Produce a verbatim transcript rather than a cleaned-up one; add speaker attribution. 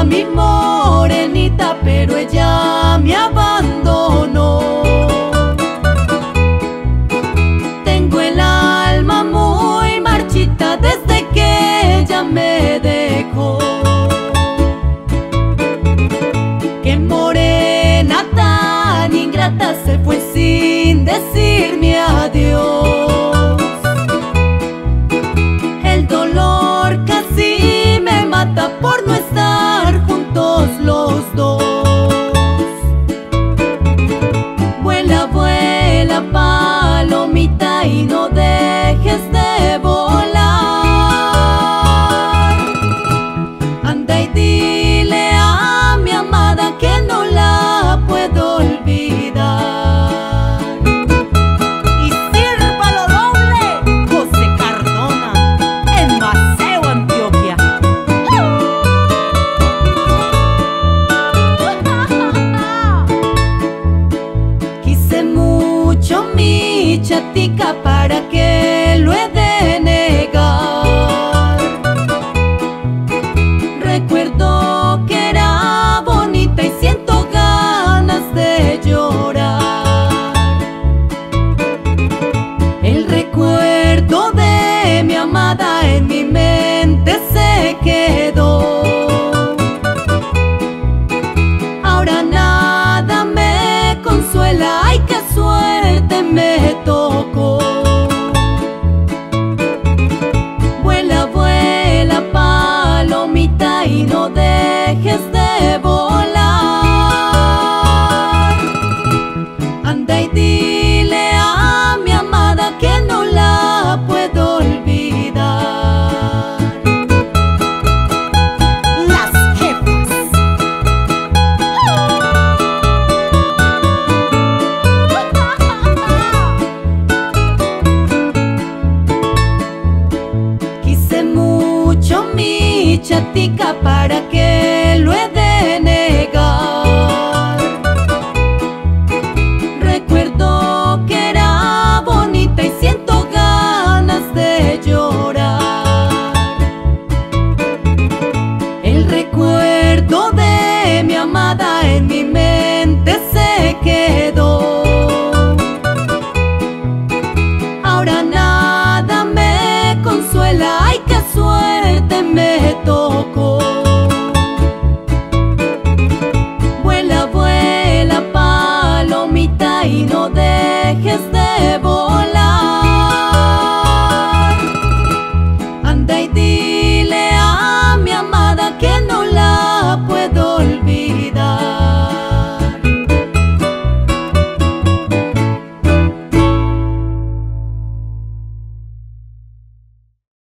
Speaker 1: mi morenita, pero ella me abandonó. Tengo el alma muy marchita desde que ella me dejó. Qué morena tan ingrata se fue sin decirme adiós. El dolor casi me mata por no estar juntos los dos. Vuela, vuela, palomita, y no dejes de volar. Anda y dile a mi amada que no la puedo olvidar.
Speaker 2: Y sírvalo doble, José Cardona, en Maceo, Antioquia.
Speaker 1: Quise mucho mi chatica, para que lo he de negar. Recuerdo que era bonita y siento ganas de llorar. El recuerdo de mi amada en mi mente se quedó. Ahora nada me consuela, ay, qué suerte me tocó. Vuela, vuela, palomita, y no dejes de